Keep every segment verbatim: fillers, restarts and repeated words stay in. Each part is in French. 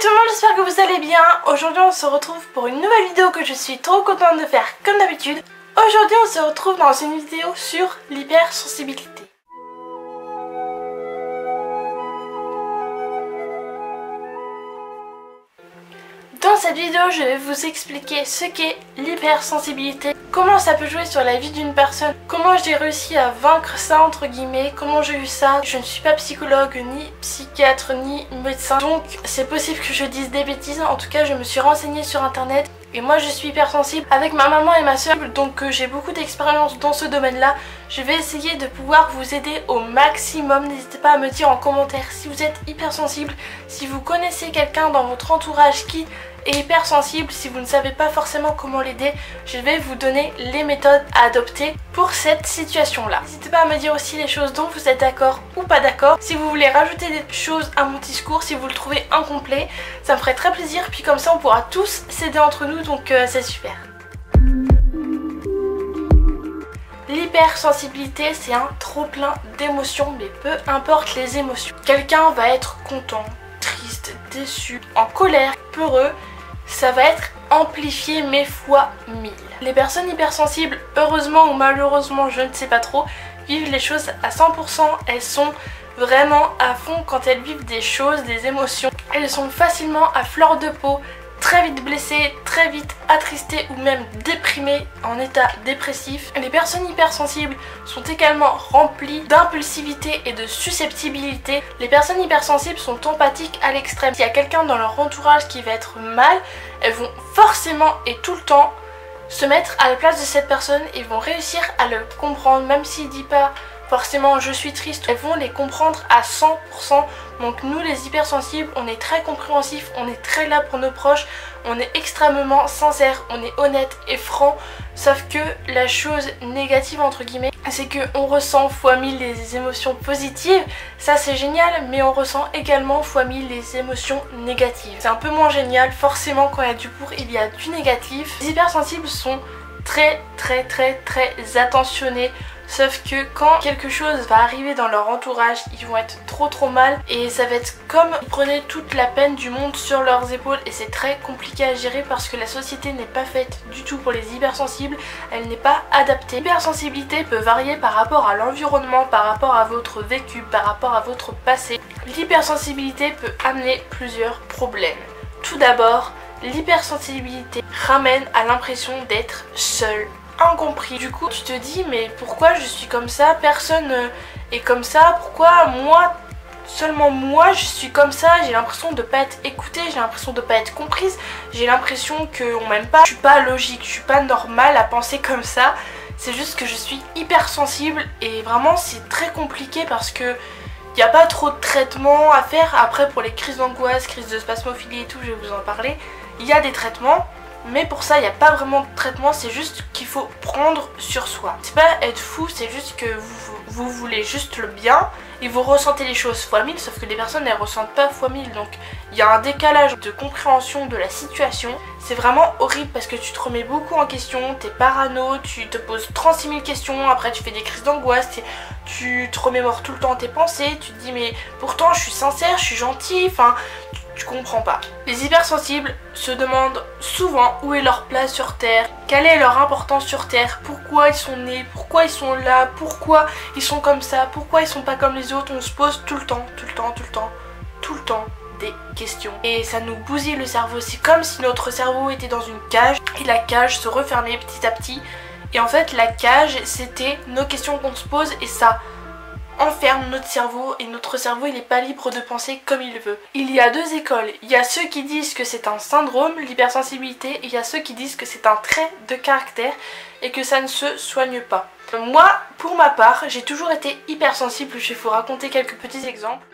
tout le monde, j'espère que vous allez bien. Aujourd'hui on se retrouve pour une nouvelle vidéo que je suis trop contente de faire comme d'habitude. Aujourd'hui on se retrouve dans une vidéo sur l'hypersensibilité. Dans cette vidéo, je vais vous expliquer ce qu'est l'hypersensibilité, comment ça peut jouer sur la vie d'une personne, comment j'ai réussi à vaincre ça entre guillemets, comment j'ai eu ça. Je ne suis pas psychologue, ni psychiatre, ni médecin, donc c'est possible que je dise des bêtises. En tout cas, je me suis renseignée sur internet et moi je suis hypersensible avec ma maman et ma soeur, donc euh, j'ai beaucoup d'expérience dans ce domaine-là. Je vais essayer de pouvoir vous aider au maximum. N'hésitez pas à me dire en commentaire si vous êtes hypersensible, si vous connaissez quelqu'un dans votre entourage qui est hypersensible. Si vous ne savez pas forcément comment l'aider, je vais vous donner les méthodes à adopter pour cette situation là. N'hésitez pas à me dire aussi les choses dont vous êtes d'accord ou pas d'accord. Si vous voulez rajouter des choses à mon discours, si vous le trouvez incomplet, ça me ferait très plaisir, puis comme ça on pourra tous s'aider entre nous, donc euh, c'est super. L'hypersensibilité, c'est un trop plein d'émotions, mais peu importe les émotions. Quelqu'un va être content, triste, déçu, en colère, peureux, ça va être amplifié mais fois mille. Les personnes hypersensibles, heureusement ou malheureusement, je ne sais pas trop, vivent les choses à cent pour cent. Elles sont vraiment à fond quand elles vivent des choses, des émotions. Elles sont facilement à fleur de peau, très vite blessées, très vite attristées ou même déprimées, en état dépressif. Les personnes hypersensibles sont également remplies d'impulsivité et de susceptibilité. Les personnes hypersensibles sont empathiques à l'extrême. S'il y a quelqu'un dans leur entourage qui va être mal, elles vont forcément et tout le temps se mettre à la place de cette personne et vont réussir à le comprendre, même s'il dit pas forcément je suis triste, elles vont les comprendre à cent pour cent. Donc nous les hypersensibles, on est très compréhensifs, on est très là pour nos proches, on est extrêmement sincère, on est honnête et franc. Sauf que la chose négative entre guillemets, c'est qu'on ressent fois mille les émotions positives, ça c'est génial, mais on ressent également fois mille les émotions négatives. C'est un peu moins génial, forcément quand il y a du pour, il y a du négatif. Les hypersensibles sont très très très très attentionnés. Sauf que quand quelque chose va arriver dans leur entourage, ils vont être trop trop mal et ça va être comme ils prenaient toute la peine du monde sur leurs épaules, et c'est très compliqué à gérer parce que la société n'est pas faite du tout pour les hypersensibles, elle n'est pas adaptée. L'hypersensibilité peut varier par rapport à l'environnement, par rapport à votre vécu, par rapport à votre passé. L'hypersensibilité peut amener plusieurs problèmes. Tout d'abord, l'hypersensibilité ramène à l'impression d'être seul, incompris. Du coup tu te dis mais pourquoi je suis comme ça, personne est comme ça, pourquoi moi, seulement moi je suis comme ça, j'ai l'impression de pas être écoutée, j'ai l'impression de pas être comprise, j'ai l'impression qu'on m'aime pas, je suis pas logique, je suis pas normale à penser comme ça. C'est juste que je suis hypersensible et vraiment c'est très compliqué parce que il n'y a pas trop de traitements à faire. Après pour les crises d'angoisse, crises de spasmophilie et tout, je vais vous en parler, il y a des traitements. Mais pour ça, il n'y a pas vraiment de traitement, c'est juste qu'il faut prendre sur soi. C'est pas être fou, c'est juste que vous, vous voulez juste le bien et vous ressentez les choses fois mille, sauf que les personnes ne ressentent pas fois mille. Donc il y a un décalage de compréhension de la situation. C'est vraiment horrible parce que tu te remets beaucoup en question, t'es parano, tu te poses trente-six mille questions, après tu fais des crises d'angoisse, tu te remémores tout le temps tes pensées, tu te dis mais pourtant je suis sincère, je suis gentille, enfin... Tu comprends pas. Les hypersensibles se demandent souvent où est leur place sur Terre, quelle est leur importance sur Terre, pourquoi ils sont nés, pourquoi ils sont là, pourquoi ils sont comme ça, pourquoi ils sont pas comme les autres. On se pose tout le temps, tout le temps, tout le temps, tout le temps des questions. Et ça nous bousille le cerveau. C'est comme si notre cerveau était dans une cage et la cage se refermait petit à petit. Et en fait la cage c'était nos questions qu'on se pose et ça enferme notre cerveau, et notre cerveau il n'est pas libre de penser comme il veut. Il y a deux écoles, il y a ceux qui disent que c'est un syndrome, l'hypersensibilité, et il y a ceux qui disent que c'est un trait de caractère et que ça ne se soigne pas. Moi, pour ma part, j'ai toujours été hypersensible, je vais vous raconter quelques petits exemples.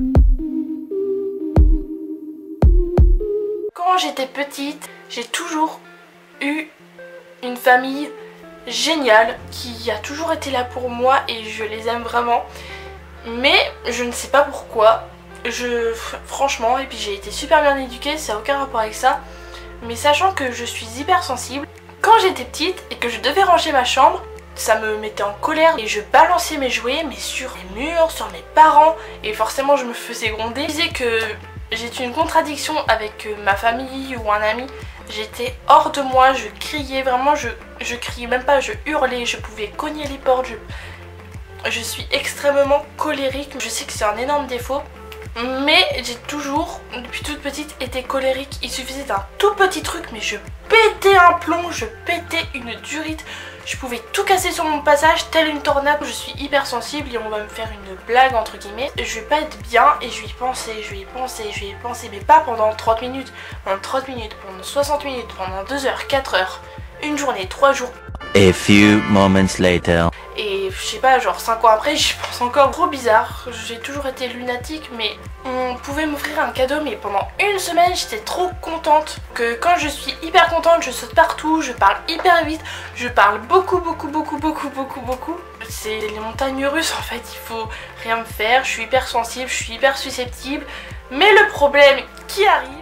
Quand j'étais petite, j'ai toujours eu une famille génial, qui a toujours été là pour moi et je les aime vraiment, mais je ne sais pas pourquoi, je franchement, et puis j'ai été super bien éduquée, ça n'a aucun rapport avec ça, mais sachant que je suis hypersensible, quand j'étais petite et que je devais ranger ma chambre, ça me mettait en colère et je balançais mes jouets mais sur les murs, sur mes parents, et forcément je me faisais gronder. Je disais que j'étais une contradiction avec ma famille ou un ami. J'étais hors de moi, je criais, vraiment je, je criais même pas, je hurlais, je pouvais cogner les portes, je, je suis extrêmement colérique. Je sais que c'est un énorme défaut, mais j'ai toujours, depuis toute petite, été colérique. Il suffisait d'un tout petit truc, mais je pétais un plomb, je pétais une durite. Je pouvais tout casser sur mon passage, telle une tornade. Je suis hyper sensible et on va me faire une blague entre guillemets. Je vais pas être bien et je vais y penser, je vais y penser, je vais y penser. Mais pas pendant trente minutes, pendant trente minutes, pendant soixante minutes, pendant deux heures, quatre heures, une journée, trois jours. A few moments later. Et je sais pas, genre cinq ans après, j'y pense encore. Trop bizarre, j'ai toujours été lunatique, mais on pouvait m'offrir un cadeau, mais pendant une semaine j'étais trop contente. Que quand je suis hyper contente, je saute partout, je parle hyper vite, je parle beaucoup beaucoup beaucoup beaucoup beaucoup beaucoup. C'est les montagnes russes en fait, il faut rien me faire, je suis hyper sensible, je suis hyper susceptible. Mais le problème qui arrive,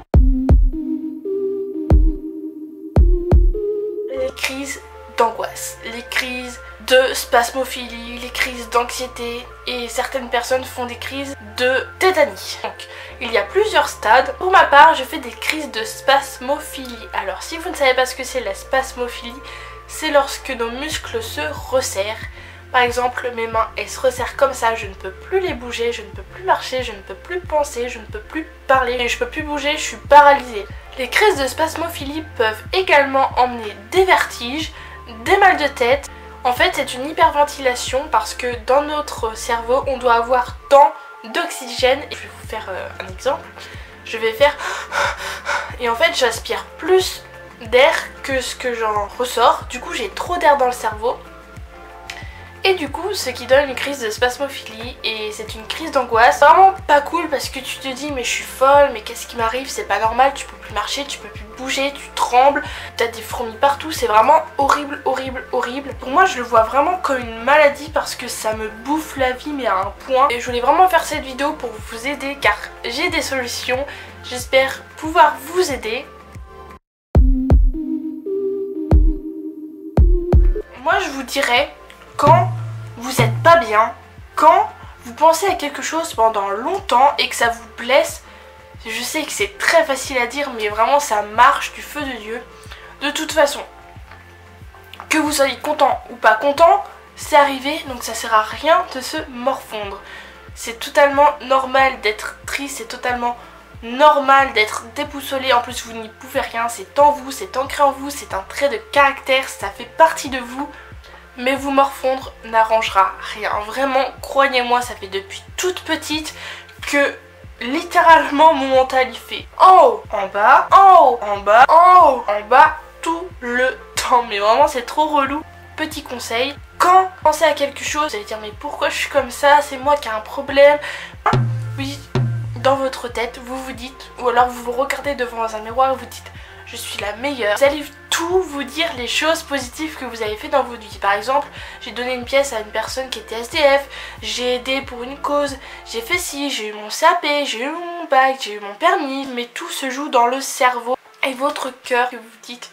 les crises d'angoisse, les crises de spasmophilie, les crises d'anxiété, et certaines personnes font des crises de tétanie. Donc il y a plusieurs stades. Pour ma part, je fais des crises de spasmophilie. Alors si vous ne savez pas ce que c'est la spasmophilie, c'est lorsque nos muscles se resserrent. Par exemple, mes mains elles se resserrent comme ça, je ne peux plus les bouger, je ne peux plus marcher, je ne peux plus penser, je ne peux plus parler, et je peux plus bouger, je suis paralysée. Les crises de spasmophilie peuvent également emmener des vertiges, des mal de tête. En fait, c'est une hyperventilation parce que dans notre cerveau, on doit avoir tant d'oxygène. Et je vais vous faire euh, un exemple. Je vais faire... Et en fait, j'aspire plus d'air que ce que j'en ressors. Du coup, j'ai trop d'air dans le cerveau. Et du coup, ce qui donne une crise de spasmophilie, et c'est une crise d'angoisse. C'est vraiment pas cool parce que tu te dis mais je suis folle, mais qu'est-ce qui m'arrive, c'est pas normal, tu peux plus marcher, tu peux plus bouger, tu trembles, t'as des fourmis partout, c'est vraiment horrible, horrible, horrible. Pour moi, je le vois vraiment comme une maladie parce que ça me bouffe la vie mais à un point. Et je voulais vraiment faire cette vidéo pour vous aider car j'ai des solutions. J'espère pouvoir vous aider. Moi, je vous dirais, quand vous êtes pas bien, quand vous pensez à quelque chose pendant longtemps et que ça vous blesse, je sais que c'est très facile à dire mais vraiment ça marche du feu de Dieu. De toute façon, que vous soyez content ou pas content, c'est arrivé, donc ça sert à rien de se morfondre. C'est totalement normal d'être triste, c'est totalement normal d'être déboussolé, en plus vous n'y pouvez rien, c'est en vous, c'est ancré en vous, c'est un trait de caractère, ça fait partie de vous. Mais vous morfondre n'arrangera rien. Vraiment, croyez-moi, ça fait depuis toute petite que littéralement mon mental il fait en haut, en bas, en haut, en bas, en haut, en bas, tout le temps. Mais vraiment, c'est trop relou. Petit conseil, quand vous pensez à quelque chose, vous allez dire mais pourquoi je suis comme ça, c'est moi qui ai un problème. Oui, dans votre tête, vous vous dites, ou alors vous vous regardez devant un miroir et vous dites je suis la meilleure. Vous allez tout vous dire les choses positives que vous avez fait dans votre vie. Par exemple, j'ai donné une pièce à une personne qui était S D F, j'ai aidé pour une cause, j'ai fait ci, j'ai eu mon C A P, j'ai eu mon bac, j'ai eu mon permis. Mais tout se joue dans le cerveau et votre cœur que vous dites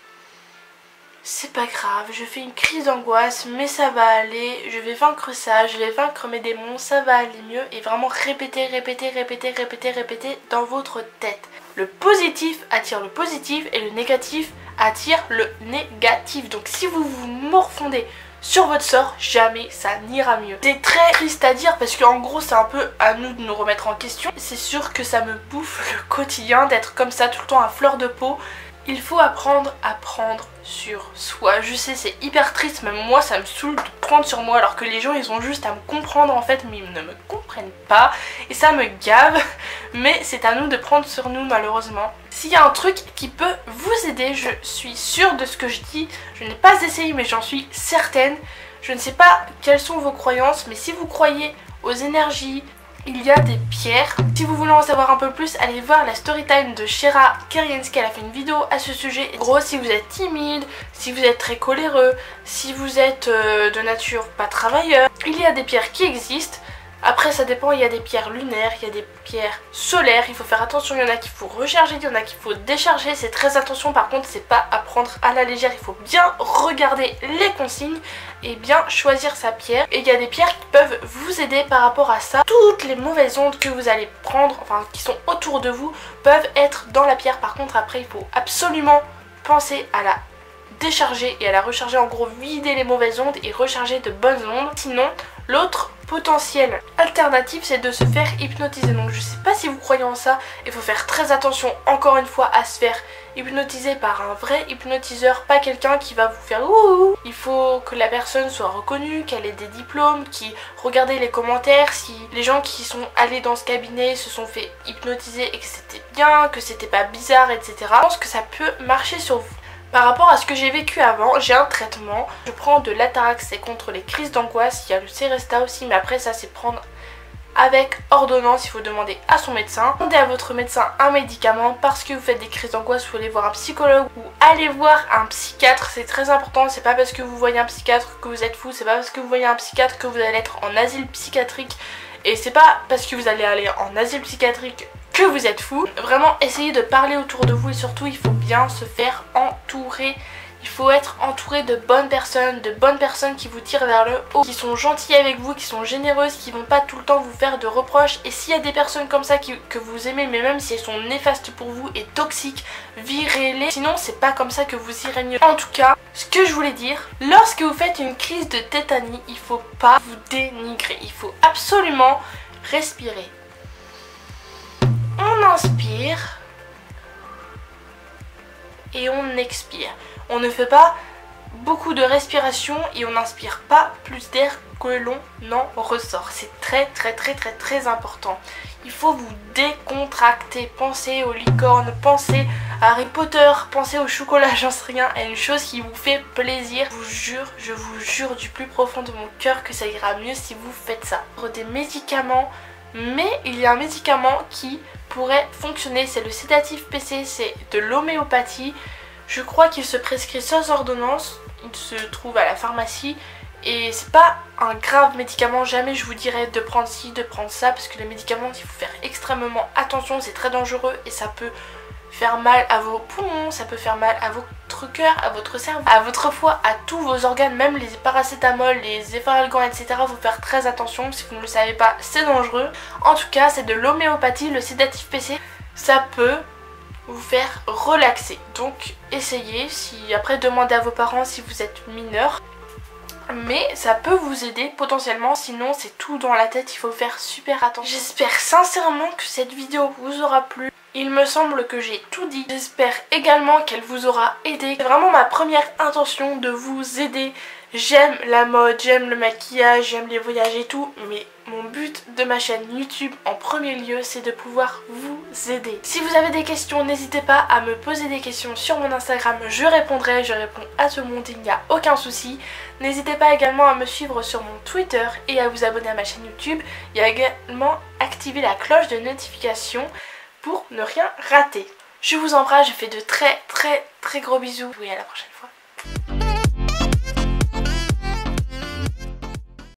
c'est pas grave, je fais une crise d'angoisse mais ça va aller, je vais vaincre ça, je vais vaincre mes démons, ça va aller mieux. Et vraiment répéter, répéter, répéter, répéter, répéter dans votre tête. Le positif attire le positif et le négatif attire le négatif. Donc si vous vous morfondez sur votre sort, jamais ça n'ira mieux. C'est très triste à dire parce qu'en gros c'est un peu à nous de nous remettre en question. C'est sûr que ça me bouffe le quotidien d'être comme ça tout le temps à fleur de peau. Il faut apprendre à prendre sur soi. Je sais, c'est hyper triste, même moi ça me saoule de prendre sur moi alors que les gens ils ont juste à me comprendre en fait, mais ils ne me comprennent pas et ça me gave. Mais c'est à nous de prendre sur nous malheureusement. S'il y a un truc qui peut vous aider, je suis sûre de ce que je dis, je n'ai pas essayé mais j'en suis certaine. Je ne sais pas quelles sont vos croyances, mais si vous croyez aux énergies, il y a des pierres. Si vous voulez en savoir un peu plus, allez voir la storytime de Shera Keriensky, elle a fait une vidéo à ce sujet. En gros, si vous êtes timide, si vous êtes très coléreux, si vous êtes euh, de nature pas travailleur, il y a des pierres qui existent. Après ça dépend, il y a des pierres lunaires, il y a des pierres solaires, il faut faire attention, il y en a qu'il faut recharger, il y en a qu'il faut décharger, c'est très attention, par contre c'est pas à prendre à la légère, il faut bien regarder les consignes et bien choisir sa pierre. Et il y a des pierres qui peuvent vous aider par rapport à ça. Toutes les mauvaises ondes que vous allez prendre, enfin qui sont autour de vous, peuvent être dans la pierre. Par contre après il faut absolument penser à la décharger et à la recharger, en gros vider les mauvaises ondes et recharger de bonnes ondes. Sinon l'autre potentiel alternative c'est de se faire hypnotiser. Donc je sais pas si vous croyez en ça, il faut faire très attention encore une fois à se faire hypnotiser par un vrai hypnotiseur, pas quelqu'un qui va vous faire ouh. Il faut que la personne soit reconnue, qu'elle ait des diplômes, qui regardez les commentaires si les gens qui sont allés dans ce cabinet se sont fait hypnotiser et que c'était bien, que c'était pas bizarre, et cetera. Je pense que ça peut marcher sur vous. Par rapport à ce que j'ai vécu avant, j'ai un traitement. Je prends de l'Atarax, c'est contre les crises d'angoisse. Il y a le Seresta aussi, mais après ça c'est prendre avec ordonnance. Il faut demander à son médecin. Demandez à votre médecin un médicament parce que vous faites des crises d'angoisse. Vous allez voir un psychologue ou allez voir un psychiatre. C'est très important. C'est pas parce que vous voyez un psychiatre que vous êtes fou. C'est pas parce que vous voyez un psychiatre que vous allez être en asile psychiatrique. Et c'est pas parce que vous allez aller en asile psychiatrique que vous êtes fou. Vraiment essayez de parler autour de vous et surtout il faut bien se faire entourer. Il faut être entouré de bonnes personnes, de bonnes personnes qui vous tirent vers le haut, qui sont gentilles avec vous, qui sont généreuses, qui vont pas tout le temps vous faire de reproches. Et s'il y a des personnes comme ça qui, que vous aimez, mais même si elles sont néfastes pour vous et toxiques, virez-les. Sinon c'est pas comme ça que vous irez mieux. En tout cas, ce que je voulais dire, lorsque vous faites une crise de tétanie, il faut pas vous dénigrer. Il faut absolument respirer. On inspire et on expire. On ne fait pas beaucoup de respiration et on n'inspire pas plus d'air que l'on en ressort. C'est très très très très très important. Il faut vous décontracter. Pensez aux licornes, pensez à Harry Potter, pensez au chocolat, j'en sais rien, à une chose qui vous fait plaisir. Je vous jure, je vous jure du plus profond de mon cœur que ça ira mieux si vous faites ça. Des médicaments, mais il y a un médicament qui pourrait fonctionner, c'est le sédatif P C, c'est de l'homéopathie. Je crois qu'il se prescrit sans ordonnance, il se trouve à la pharmacie et c'est pas un grave médicament, jamais je vous dirais de prendre ci, de prendre ça, parce que les médicaments il faut faire extrêmement attention, c'est très dangereux et ça peut faire mal à vos poumons, ça peut faire mal à votre cœur, à votre cerveau, à votre foie, à tous vos organes, même les paracétamol, les efferalgan, et cetera. Il faut faire très attention, si vous ne le savez pas, c'est dangereux. En tout cas, c'est de l'homéopathie, le sédatif P C, ça peut vous faire relaxer. Donc essayez, si après demandez à vos parents si vous êtes mineur. Mais ça peut vous aider potentiellement, sinon c'est tout dans la tête, il faut faire super attention. J'espère sincèrement que cette vidéo vous aura plu. Il me semble que j'ai tout dit. J'espère également qu'elle vous aura aidé. C'est vraiment ma première intention de vous aider. J'aime la mode, j'aime le maquillage, j'aime les voyages et tout, mais mon but de ma chaîne YouTube en premier lieu c'est de pouvoir vous aider. Si vous avez des questions, n'hésitez pas à me poser des questions sur mon Instagram, je répondrai, je réponds à tout le monde, il n'y a aucun souci. N'hésitez pas également à me suivre sur mon Twitter et à vous abonner à ma chaîne YouTube. Il y a également activer la cloche de notification pour ne rien rater. Je vous embrasse, je fais de très très très gros bisous et à la prochaine fois.